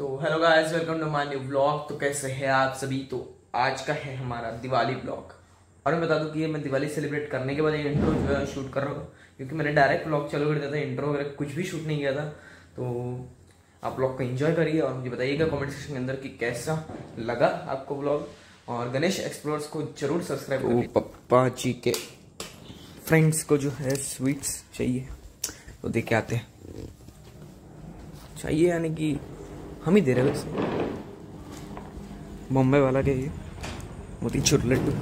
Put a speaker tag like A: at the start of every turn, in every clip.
A: तो hello guys, welcome to my new vlog. तो कैसे हैं आप सभी। तो आज का है हमारा दिवाली व्लॉग। और मैं बता दूं कि ये मैं दिवाली सेलिब्रेट करने के बाद ये इंट्रो जो है शूट कर रहा हूँ, क्योंकि मैंने डायरेक्ट व्लॉग चालू कर दिया था, इंट्रो वगैरह कुछ भी शूट नहीं किया था। तो आप व्लॉग को एंजॉय करिए और मुझे बताइएगा कमेंट सेक्शन के अंदर कि कैसा लगा आपको व्लॉग। और गणेश एक्सप्लोरर्स को जरूर सब्सक्राइब करिए। पप्पा जी के फ्रेंड्स को जो है स्वीट्स चाहिए तो दे के आते हैं। चाहिए यानी कि हम ही दे रहे वैसे। बॉम्बे वाला के ये मोतीचूर लड्डू।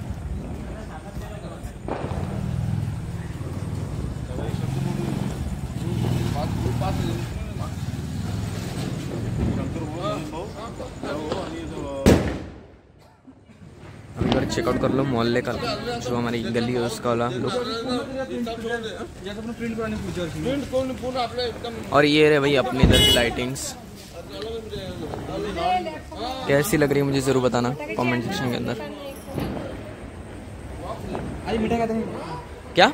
A: चेकआउट कर लो मोहल्ले का जो हमारी गली है उसका वाला लुक। और ये रहे भाई अपने इधर की लाइटिंग्स। कैसी लग रही है मुझे जरूर बताना कमेंट सेक्शन के अंदर। क्या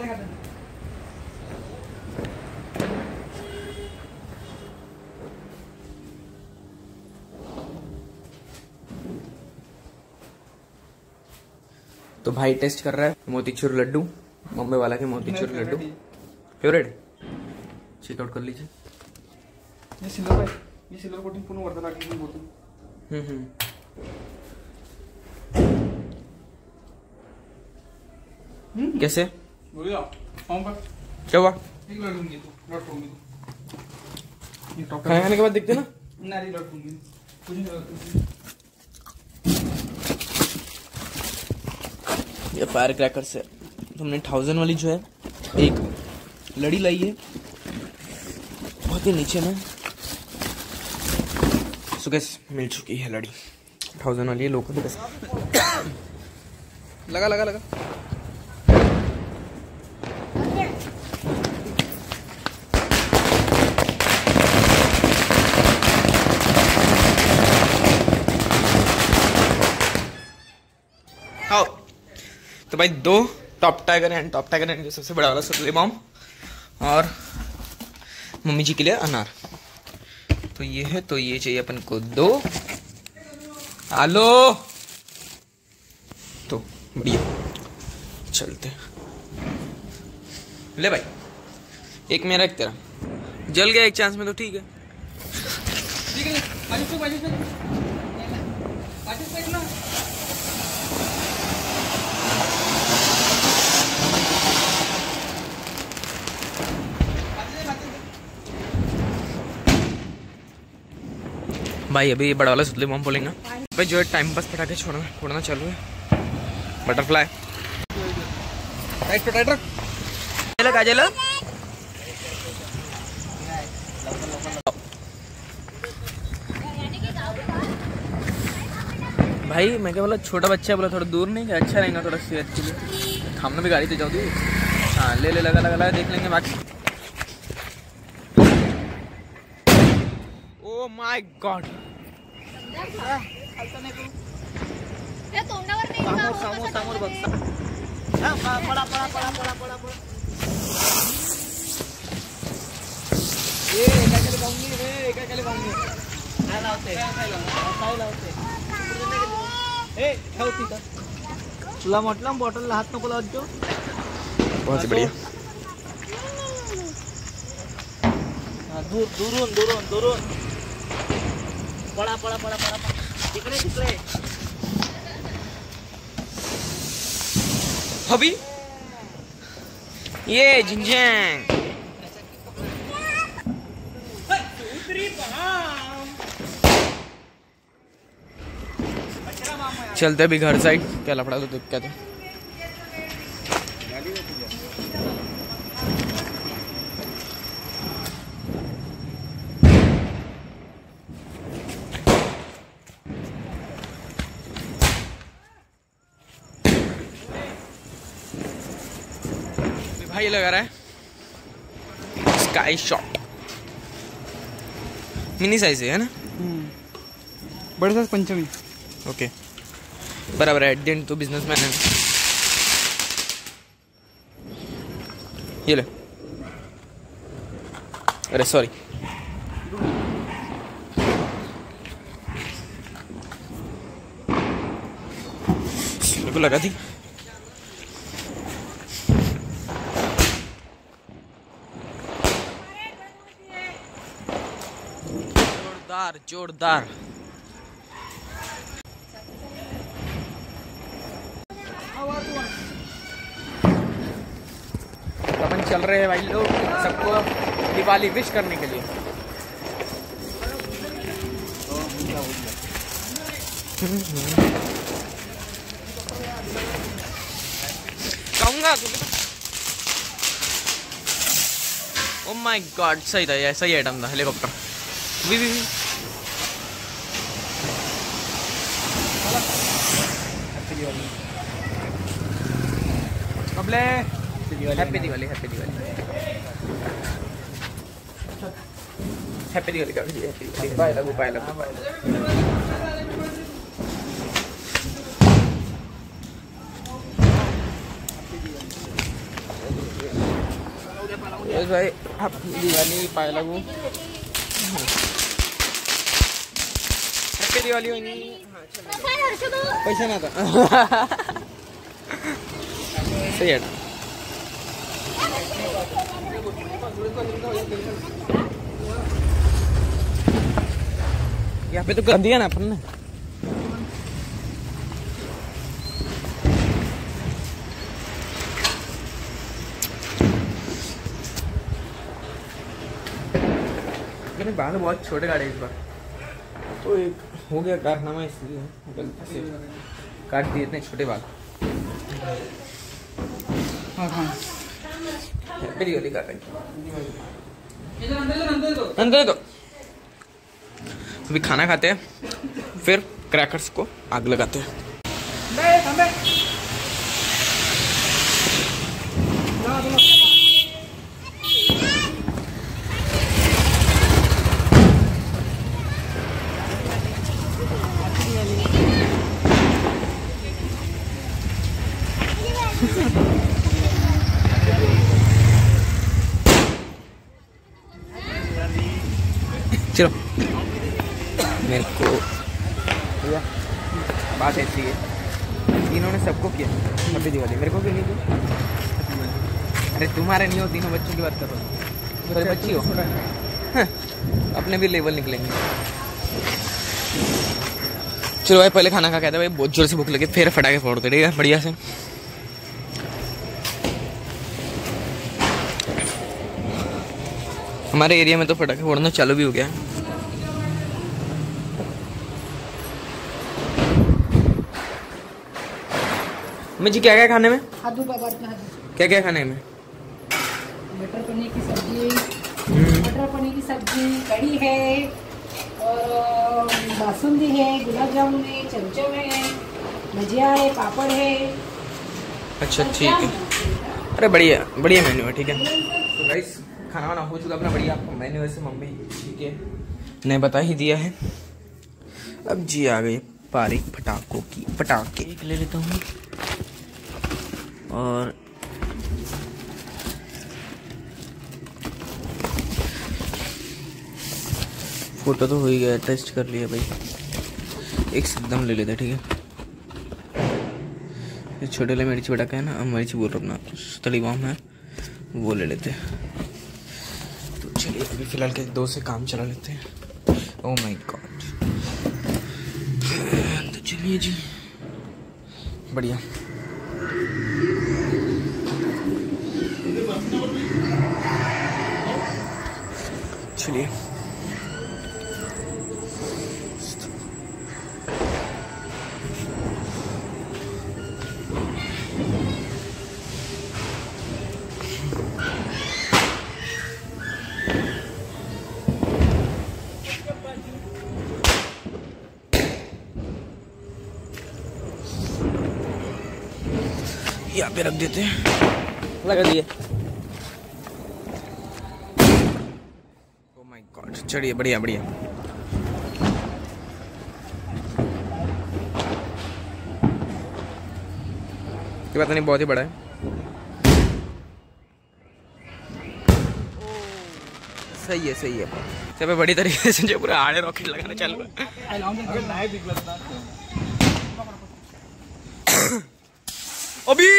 A: तो भाई टेस्ट कर रहा है मोतीचूर लड्डू, बॉम्बे वाला के मोतीचूर लड्डू फेवरेट। चेकआउट कर लीजिए।
B: ये सिल्वर कोटिंग पूर्ण वर्धा लागली बोलतो।
A: कैसे
B: बोलिए फॉर्म पर
A: क्या हुआ।
B: एक लड़ दूंगी तो लड़ दूंगी ये टॉप
A: खाने के बाद देखते ना।
B: नारी लड़ दूंगी कुछ नहीं लड़।
A: ये फायर क्रैकर्स है। हमने 1000 वाली जो है एक लड़ी लाई है बहुत ही नीचे में। सुगेस मिल चुकी है लड़ी 1000 वाली है लोकल। लगा लगा लगा। आओ तो भाई दो टॉप टाइगर एंड जो सबसे बड़ा वाला सुतली बॉम्ब और मम्मी जी के लिए अनार। तो ये है, तो ये चाहिए अपन को दो। आलो तो बढ़िया चलते ले भाई। एक मेरा एक तेरा। जल गया एक चांस में तो ठीक है। भाई अभी बड़ा वाला सुतली बॉम्ब बोलेंगे भाई जो है टाइम पास पटाखे छोड़ना चालू है। बटरफ्लाई टाइट रख काजल। भाई मैं क्या बोला, छोटा बच्चा बोला थोड़ा दूर नहीं क्या अच्छा रहेगा थोड़ा सेहत के लिए। हमने भी गाड़ी तो जाओ दी। हाँ ले लगा देख लेंगे बाकी। ओ माय गॉड समोर बघ।
B: तुला म्हटलं बॉटल हात नको लावतो।
A: बहुत ही बढ़िया।
B: दुरून पड़ा तिकडे
A: अभी ये जिंजैंग चलते अभी घर साइड। क्या लफड़ा तो दिक्कत है। भाई लगा रहा है स्काई शॉट मिनी साइज है ना।
B: बड़े साइज पंचमी।
A: ओके बराबर है। एट द एंड तो बिजनेसमैन है। ये ले। अरे सॉरी मेरे को लगा थी। जोरदार जोरदार। अपन चल रहे हैं भाई लोग सबको दिवाली विश करने के लिए। कहूँगा ओ माय गॉड, सही था यार, सही आइटम था हेलीकॉप्टर। भी
B: कबले
A: happy Diwali, happy Diwali, happy Diwali का भी हैप्पी दिवाली। बाय लगू, बाय लगू। यस भाई, हैप्पी दिवाली, पाए लगू। हैप्पी दिवाली होनी। पैसा ना था। सही है। यहाँ पे तो कर दिया ना अपन ने। लेकिन बाल बहुत छोटे काटे इस बार, तो एक हो गया कारनामा, इसलिए गलती से काट दिए इतने छोटे बाल। हैप्पी दिवाली काट रही अंदर दो। अभी खाना खाते हैं, फिर क्रैकर्स को आग लगाते हैं। चलो, मेरे को भैया बात ऐसी है, इन्होंने सबको किया हैप्पी दिवाली, मेरे को क्यों नहीं किया? अरे तुम्हारे नहीं हो, तीनों बच्चों की बात कर रहा हूँ। बच्ची हो, हाँ, अपने भी लेवल निकलेंगे। चलो भाई, पहले खाना खा के आते भाई, बहुत जोर से भूख लगी, फिर फटाके फोड़ते, ठीक है, बढ़िया से। हमारे एरिया में तो फटाके फोड़ना चालू भी हो गया है। जी क्या क्या खाने में? क्या क्या खाने में?
C: मटर पनीर की सब्जी, कढ़ी है, और बासुंदी है, गुलाब जामुन है, चमचम है, भजिया है, पापड़ है।
A: अच्छा ठीक है, अरे बढ़िया बढ़िया मेन्यू है, ठीक है। तो गाइस खाना वाना हो चुका अपना, बढ़िया आपको मेन्यू वैसे मम्मी ठीक है ने बता ही दिया है। अब जी आ गई पारी पटाखों की, पटाखे एक ले लेता हूँ और फोटो तो हो ही गया, टेस्ट कर लिया भाई, एक एकदम ले लेते, ठीक है। ये छोटे वाले मिर्ची पटाखा है ना, मिर्ची बोल रहा हूँ अपना तली बम है, वो ले लेते हैं। तो चलिए अभी फिलहाल के दो से काम चला लेते हैं। ओह माय गॉड, तो चलिए जी बढ़िया। चलिए यहाँ पे रख देते हैं, लगा दिए। ओह माय गॉड, चलिए बढ़िया बढ़िया। ये पता नहीं बहुत ही बड़ा है। सही है सही है, सब बड़ी तरीके से जो पूरा आड़े रॉकेट लगाना चालू है। अभी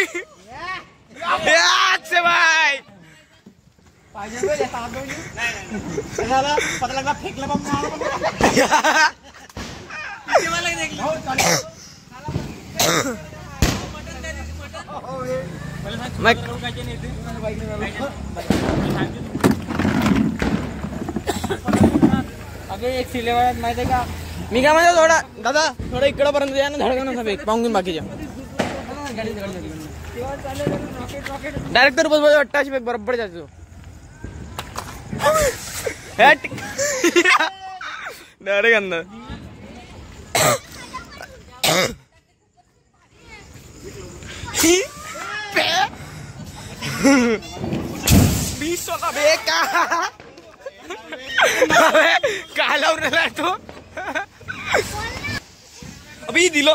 A: से भाई
B: पता लगा फेंक लगा
A: मैं
B: अगे एक सिलेवर माहिती आहे का
A: मी काय म्हणतो थोडा दादा थोडं इकडं पर्यंत या ना धडकन नका फेक पाहून बाकीच्या डायरेक्ट तर बस वाटतं अशी फेक बरोबर जायचो डायरेक्ट अंदर बीस वाला बेका काय लावून राहिलाय तो अभी दिलो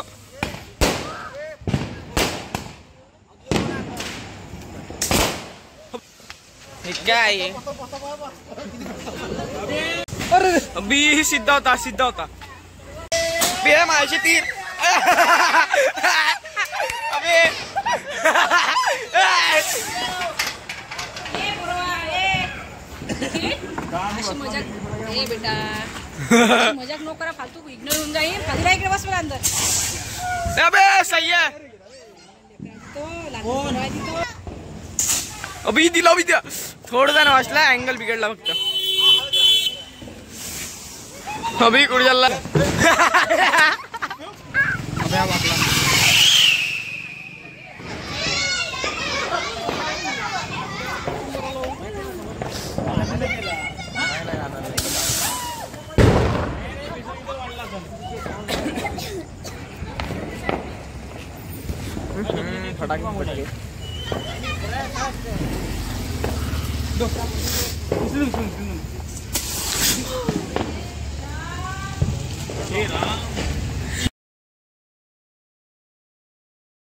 A: क्या आहे अभी सीधा होता बे माझी तीर अबे
C: अशी मजाक ए बेटा मजाक नको करा फालतू इग्नोर होऊन जाईल खाली इकडे बस बघा अंदर
A: अबे सही है
C: तो लागतो
A: अभी दिला अभी दिया थोड़ा सा वाचला अँगल बिघडला फक्त अभी कुठे चालला फटाके
B: हे राम